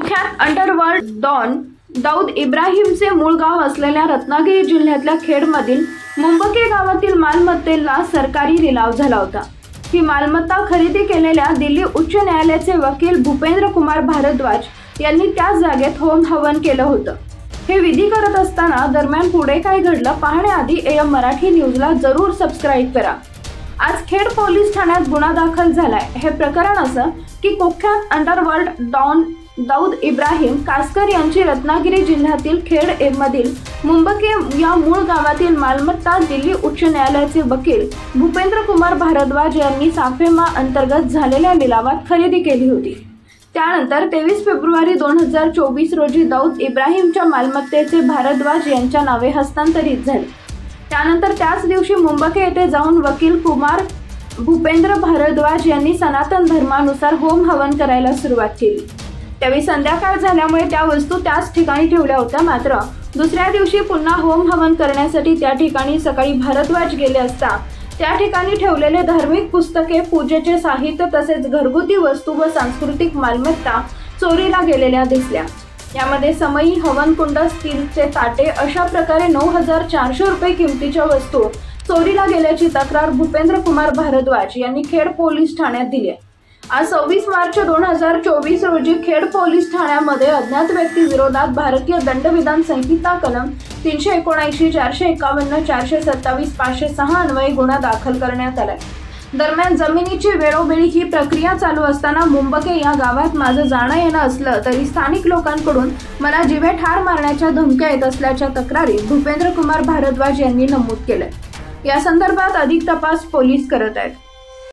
कुख्यात underworld don Dawood इब्राहिमचे मूळ गाव असलेल्या रत्नागिरी जिल्ह्यातल्या खेडमधील मुंबके गावातील मालमत्तेला सरकारी लिलाव झाला होता। ही मालमत्ता खरेदी केलेल्या दिल्ली उच्च न्यायालयाचे वकील भूपेंद्र कुमार भारद्वाज यांनी त्याच जागेत होम हवन केलं होतं। हे विधी करत असताना दरम्यान पुढे काय घडलं पाहण्याआधी AM मराठी न्यूजला जरूर सबस्क्राईब करा। आज खेड पोलीस ठाण्यात गुन्हा दाखल झालाय। हे प्रकरण असं की कुख्यात अंडरवर्ल्ड डॉन दाऊद इब्राहिम कासकर यांची रत्नागिरी जिल्ह्यातील खेड मधील मुंबके या मूळ गावातील मालमत्ता दिल्ली उच्च न्यायालयाचे वकील भूपेंद्र कुमार भारद्वाज यांनी साफेमा अंतर्गत झालेल्या लिलावात खरेदी केली होती। त्यानंतर 23 फेब्रुवारी 2024 रोजी दाऊद इब्राहिमच्या मालमत्तेचे भारद्वाज यांच्या नावे हस्तांतरित झाले। त्यानंतर त्याच दिवशी मुंबके येथे जाऊन वकील कुमार भूपेंद्र भारद्वाज यांनी सनातन धर्मानुसार होम हवन करायला सुरुवात केली। त्यावेळी संध्याकाळ झाल्यामुळे त्या वस्तू त्याच ठिकाणी ठेवल्या होत्या। मात्र दुसऱ्या दिवशी पुन्हा होम हवन करण्यासाठी त्या ठिकाणी सकाळी भारद्वाज गेले असता त्या ठिकाणी ठेवलेले धार्मिक पुस्तके, पूजेचे साहित्य तसेच घरगुती वस्तू व सांस्कृतिक मालमत्ता चोरीला गेलेल्या दिसल्या। यामध्ये समई, हवनकुंड, स्टीलचे ताटे अशा प्रकारे 9,400 रुपये किमतीच्या वस्तू चोरीला गेल्याची तक्रार भूपेंद्र कुमार भारद्वाज यांनी खेड पोलीस ठाण्यात दिली आहे। आज 26 मार्च 2024 रोजी खेड पोलीस ठाण्यामध्ये अज्ञात व्यक्ती विरोधात भारतीय दंडविधान संहिता कलम 379, 451, 427, 506 अन्वये गुन्हा दाखल करण्यात आलाय। दरम्यान जमिनीची वेळोवेळी ही प्रक्रिया चालू असताना मुंबके या गावात माझं जाणं येणं असलं तरी स्थानिक लोकांकडून मला जीवे ठार मारण्याच्या धमक्या येत असल्याच्या तक्रारी भूपेंद्र कुमार भारद्वाज यांनी नमूद केल्या। या संदर्भात अधिक तपास पोलीस करत आहेत।